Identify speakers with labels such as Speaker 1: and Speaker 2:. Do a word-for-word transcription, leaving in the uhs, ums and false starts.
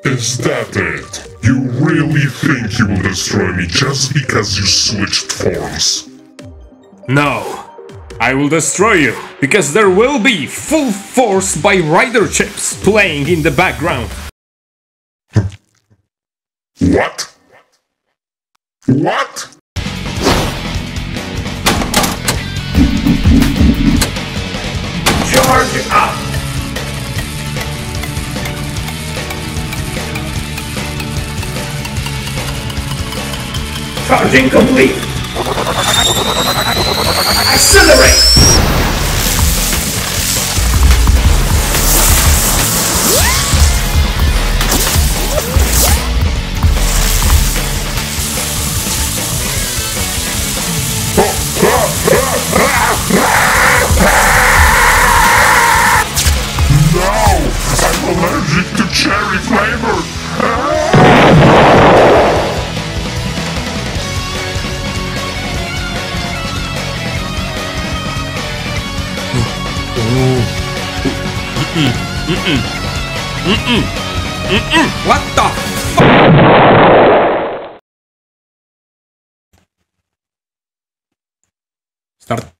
Speaker 1: Is that it? You really think you will destroy me just because you switched forms?
Speaker 2: No. I will destroy you, because there will be full force by rider chips playing in the background.
Speaker 1: What? What?
Speaker 2: Charge up! Charging complete! Accelerate!
Speaker 1: No! I'm allergic to cherry flavor!
Speaker 2: Mm-mm. Mm-mm. Mm-mm. Mm-mm. What the f- Start.